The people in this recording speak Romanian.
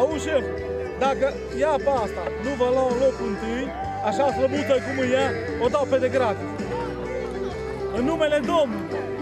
Auzi, șef, dacă ea pe asta nu vă lua în locul întâi, așa slăbută cum e ea, o dau pe de gratis. În numele Domnului.